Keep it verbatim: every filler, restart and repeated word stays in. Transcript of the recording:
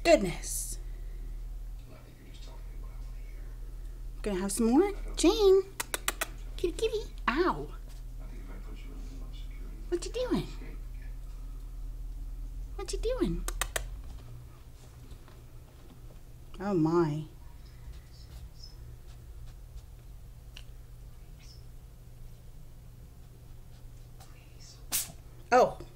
Goodness. Gonna have some more? Jane. Kitty kitty. Ow. What you doing? What you doing? Oh my. Oh.